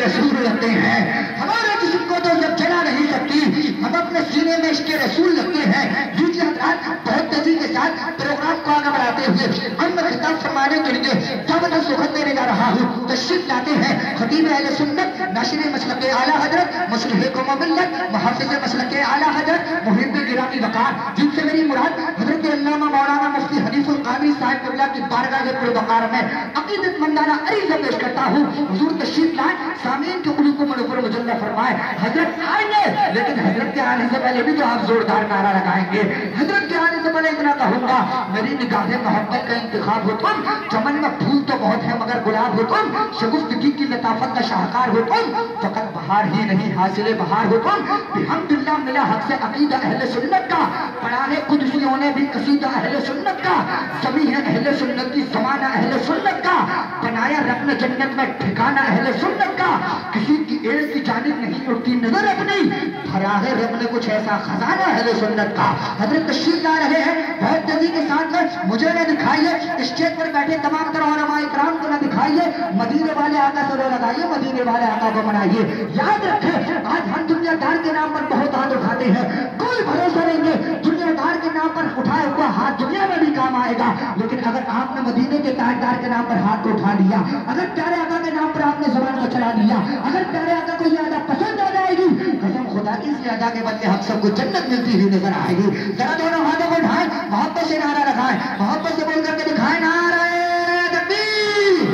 रसूल लगते हैं। हमारे जिस्म को तो जब जला नहीं सकती, हम अपने सीने में इश्क रसूल लगते हैं। लीजिए हज़रात, बहुत तेजी के साथ प्रोग्राम को आगे बढ़ाते हुए मैं खिताब फरमाने के लिए दावत सुखद देने जा रहा हूँ। तशरीफ लाते हैं खतीब अहले सुन्नत, नाशिर मसलक आला हजरत, मुस्लिह कौम मिल्लत, मुहाफिज मसलक आला हजरत, मुहिब गिरामी वकार, जिनसे मेरी मुराद हजरत अल्लामा मौलाना मुफ्ती हनीफुल कादरी साहिब क़िबला की बारगाह पुरवकार में अकीदतमंदाना अरीज़ा पेश करता हूँ। हुजूर तशरीफ लाए, सामीन के कुलूब को मनोवर मुजल्ला फरमाए। हजरत आएंगे, लेकिन हजरत के आने से पहले भी तो आप जोरदार नारा लगाएंगे। हजरत के आने से पहले इतना कहूंगा, मेरी निगाहें मोहब्बत का इंतखाब हो तुम, चमन में फूल तो बहुत है मगर गुलाब हो तुम, शगुफ्तगी की लताफत का शाहकार हो तुम, फकत बहार ही नहीं हासिल बहार हो तुम। बिहम्दिल्लाह मिला हक से अकीदा अहले सुन्नत का, पढ़ा है कुदसियों ने भी कसीदा अहले सुन्नत का, सभी है अहले सुन्नत की ज़माना अहले सुन्नत का, बनाया रब ने जन्नत में ठिकाना अहले सुन्नत का। किसी की एड़ की जानिब नहीं उठती नजर अपनी, भरा है रब ने कुछ ऐसा खजाना अहले सुन्नत का। हजरत तशरीफ ला रहे हैं, बहुत तेजी के साथ मुझे न दिखाइए, स्टेज पर बैठे तमाम तरह उलमा इकराम को न दिखाइए, मदीने वाले आका से रो लगाइए, मदीने वाले आका को मनाइए। याद रखें, आज हम दुनियादार के नाम पर बहुत हाथ उठाते हैं, कोई भरोसा नहीं है दुनियादार के नाम पर उठाया हुआ हाथ दुनिया में भी काम आएगा, लेकिन अगर आपने मदीने के ताजदार के नाम पर हाथ उठा लिया, अगर प्यारे आका के नाम पर आपने जुबान को चला लिया, अगर प्यारे आका को ये अदा पसंद आ जाएगी, कसम खुदा की इस अदा के बदले हम सबको जन्नत मिलती हुई नजर आएगी। जरा दोनों हाथों को उठाएं, मोहब्बत से नारा लगाएं, मोहब्बत से बोल करके दिखाएं, नारे तकबीर।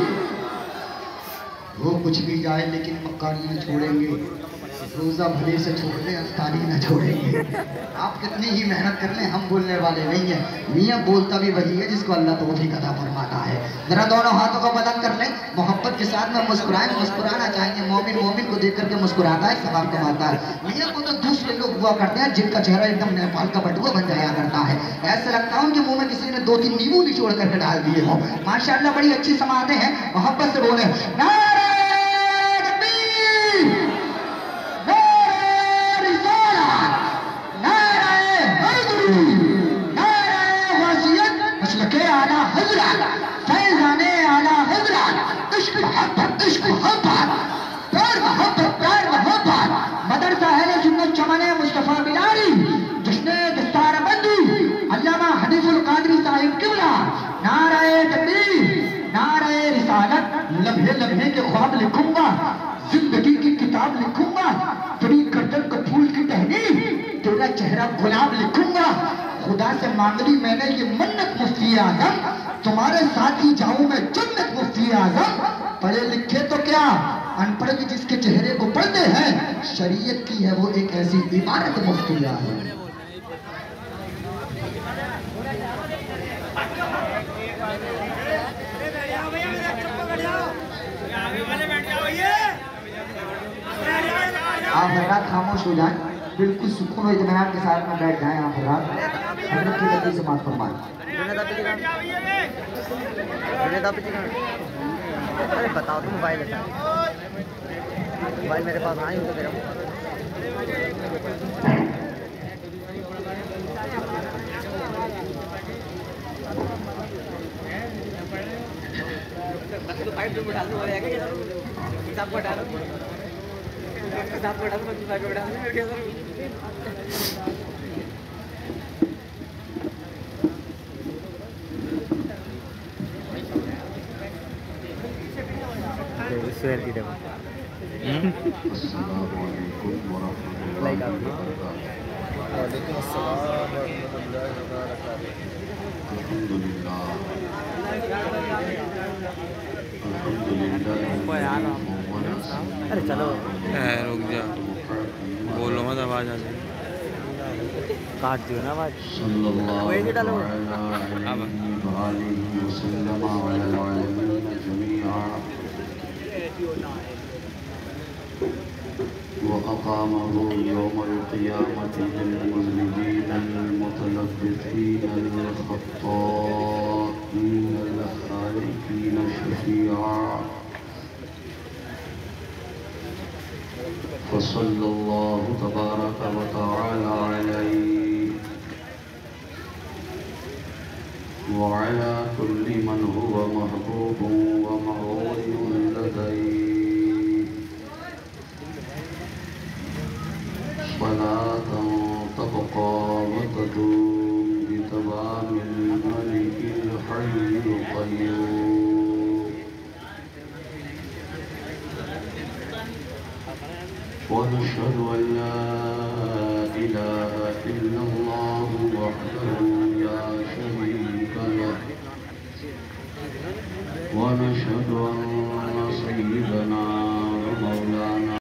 वो कुछ भी जाए लेकिन मक्कारी न छोड़ेंगे, रोजा भले से छोड़ दें अफ्तारी न छोड़ेंगे। आप कितनी ही मेहनत कर लें, हम बोलने वाले नहीं हैं। मियाँ बोलता भी वही है जिसको अल्लाह तौफीक अता फरमाता है। जरा दोनों हाथों को बदल कर लें, मोहब्बत के साथ में मुस्कुराएं, मुस्कुराना चाहेंगे। मोमिन मोमिन को देख करके मुस्कुराता है, सवाब कमाता है। मियाँ को तो दूसरे लोग हुआ करते हैं जिनका चेहरा एकदम नेपाल का बटुआ बन जाया करता है, ऐसा लगता है उनके मुंह में किसी ने 2-3 नींबू निचोड़ करके डाल दिए हो। माशाअल्लाह बड़ी अच्छी समाते हैं, मोहब्बत से बोले नारे तकबीर, मदरसा अहले सुन्नत चमने मुस्तफा बिलारी, जिसने दस्तार बंदी अल्लामा हनीफुल कादरी साहिब क़िबला, नारे तकबीर, नारे रिसालत। लम्हे लम्हे के ख्वाब लिखूंगा, जिंदगी की किताब लिखूंगा, तेरी गर्दन को फूल की टहनी, तेरा चेहरा गुलाब लिखूंगा। खुदा से मांग ली मैंने ये मन्नत मुफ्ती आजम, तुम्हारे साथ ही जाऊं मैं जन्नत मुफ्ती आजम। पढ़े लिखे तो क्या, अनपढ़ भी जिसके चेहरे को पढ़ते हैं, शरीयत की है वो एक ऐसी इबारत मुफ्ती आजम। आप हजरात खामोश हो जाएं, बिल्कुल सुकून और इत्मीनान के साथ में बैठ जाएं। आप हजरात हजरत की गद्दी से बात फरमाएं। अरे बताओ तुम, मोबाइल मेरे पास आई हो तो तेरा तो फाइट में डाल दो, किताब को डालो, किताब को डालो, किताब को डालो। शेयर की डेमो लाइक आप वालेकुम अस्सलाम वरहमतुल्लाहि वबरकातुहू। अरे चलो रुक जा, बोलो मत, आवाज आ जाए, काट दियो ना आवाज। डालो وأقامه يوم القيامة للمذنبين المتلبسين للخطائين الخالقين شفيعا فصلى الله تبارك وتعالى عليه وعلى كل من هو محبوب ومعون لديه الحي القيوم ونشهد أن لا إله إلا الله وحده لا شريك له ونشهد أن